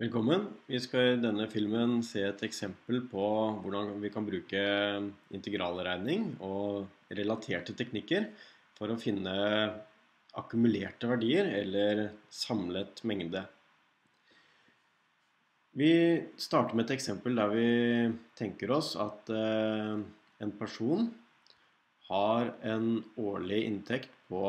Velkommen. Vi skal i denne filmen se et eksempel på hvordan vi kan bruke integralregning og relaterte teknikker for å finne akkumulerte verdier eller samlet mengde. Vi starter med et eksempel der vi tenker oss at en person har en årlig inntekt på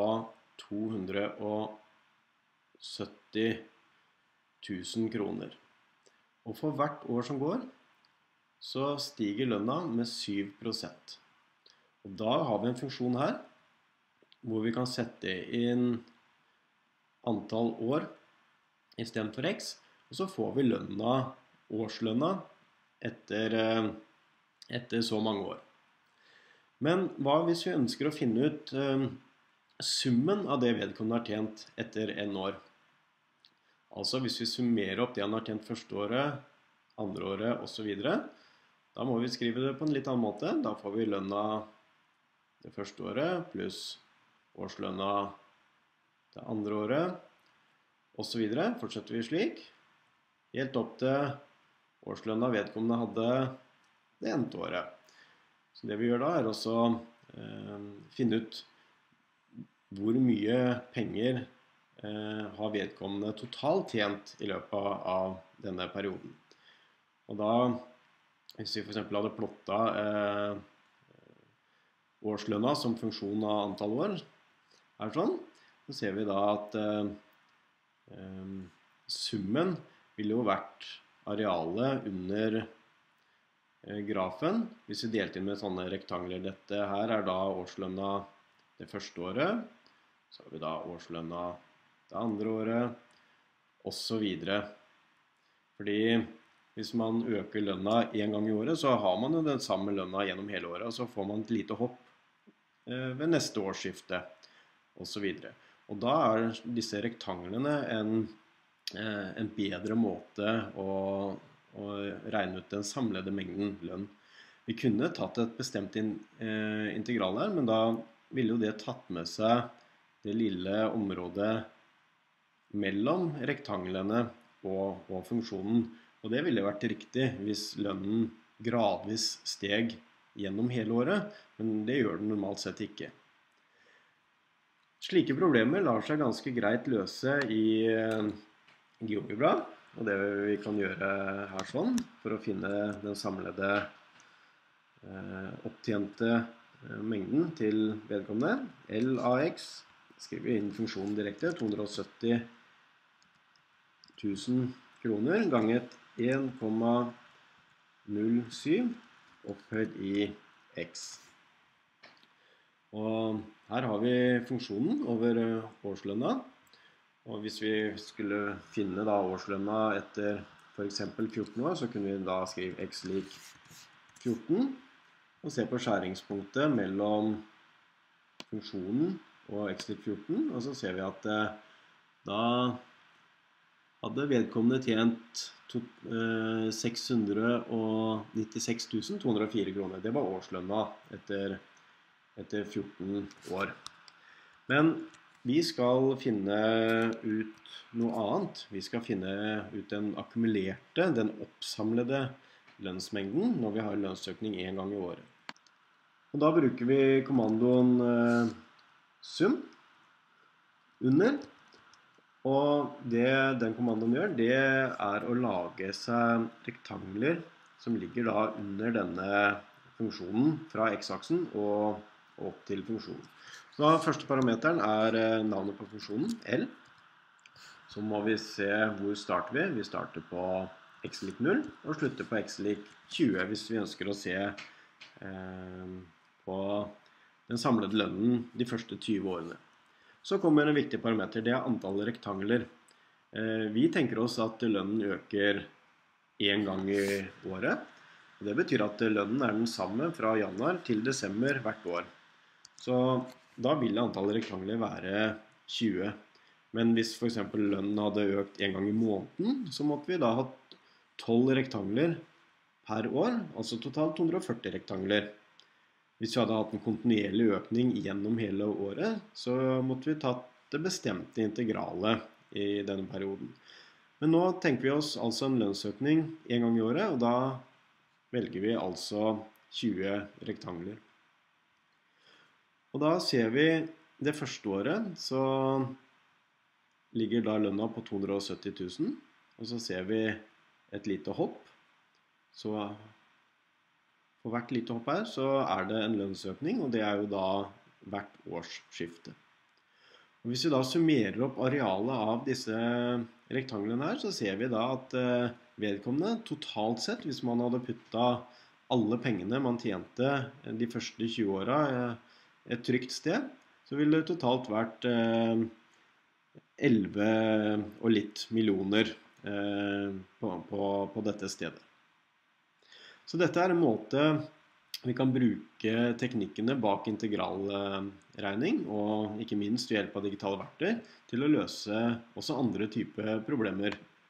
270 000 kroner. Og for hvert år som går, så stiger lønna med 7%. Og da har vi en funksjon her, hvor vi kan sette inn antall år i stedet for x, og så får vi årslønna etter så mange år. Men hva hvis vi ønsker å finne ut summen av det vedkommende har tjent etter en år? Altså hvis vi summerer opp det han har tjent første året, andre året og så videre, da må vi skrive det på en litt annen måte. Da får vi lønna det første året pluss årslønna det andre året og så videre. Fortsetter vi slik, helt opp til årslønna vedkommende hadde det endte året. Så det vi gjør da er også finne ut hvor mye penger har vedkommende totalt tjent i løpet av denne perioden. Og da, hvis vi for eksempel hadde plottet årslønna som funksjon av antall år, her sånn, så ser vi da at summen ville jo vært arealet under grafen. Hvis vi delte inn med sånne rektangler, dette her er da årslønna det første året, så har vi da årslønna det andre året, og så videre. Fordi hvis man øker lønna en gang i året, så har man jo den samme lønna gjennom hele året, og så får man et lite hopp ved neste årsskifte, og så videre. Og da er disse rektanglene en bedre måte å regne ut den samlede mengden lønn. Vi kunne tatt et bestemt integral her, men da ville jo det tatt med seg det lille området mellom rektanglene og funksjonen. Og det ville vært riktig hvis lønnen gradvis steg gjennom hele året, men det gjør den normalt sett ikke. Slike problemer lar seg ganske greit løse i GeoGebra, og det vi kan gjøre her sånn, for å finne den samlede opptjente mengden til vedkommende. L av x, skriver vi inn funksjonen direkte, 270 000 kroner ganget 1,07 opphøyd i x. Og her har vi funksjonen over årslønna. Og hvis vi skulle finne da årslønna etter for eksempel 14 år, så kunne vi da skrive x lik 14, og se på skjæringspunktet mellom funksjonen og x lik 14, og så ser vi at da hadde vedkommende tjent 696 204 kroner. Det var årslønna etter 14 år. Men vi skal finne ut noe annet. Vi skal finne ut den akkumulerte, den oppsamlede lønnsmengden når vi har lønnsøkning en gang i året. Og da bruker vi kommandoen sum under. Og det den kommandoen gjør, det er å lage seg rektangler som ligger da under denne funksjonen fra x-aksen og opp til funksjonen. Så da første parameteren er navnet på funksjonen, L. Så må vi se hvor starter vi. Vi starter på x lik 0 og slutter på x lik 20 hvis vi ønsker å se på den samlede lønnen de første 20 årene. Så kommer en viktig parameter, det er antallet rektangler. Vi tenker oss at lønnen øker en gang i året. Og det betyr at lønnen er den samme fra januar til desember hvert år. Så da vil antallet rektangler være 20. Men hvis for eksempel lønnen hadde økt en gang i måneden, så måtte vi da ha 12 rektangler per år, altså totalt 240 rektangler. Hvis vi hadde hatt en kontinuerlig økning gjennom hele året, så måtte vi tatt det bestemte integralet i denne perioden. Men nå tenker vi oss altså en lønnsøkning en gang i året, og da velger vi altså 20 rektangler. Og da ser vi det første året, så ligger da lønna på 270 000, og så ser vi et lite hopp. Så for hvert lite hopp her så er det en lønnsøkning, og det er jo da hvert årsskifte. Og hvis vi da summerer opp arealet av disse rektanglene her, så ser vi da at vedkommende totalt sett, hvis man hadde puttet alle pengene man tjente de første 20 årene et trygt sted, så ville det totalt vært 11 og litt millioner på dette stedet. Så dette er en måte vi kan bruke teknikkene bak integralregning, og ikke minst ved hjelp av digitale verktøy, til å løse også andre typer problemer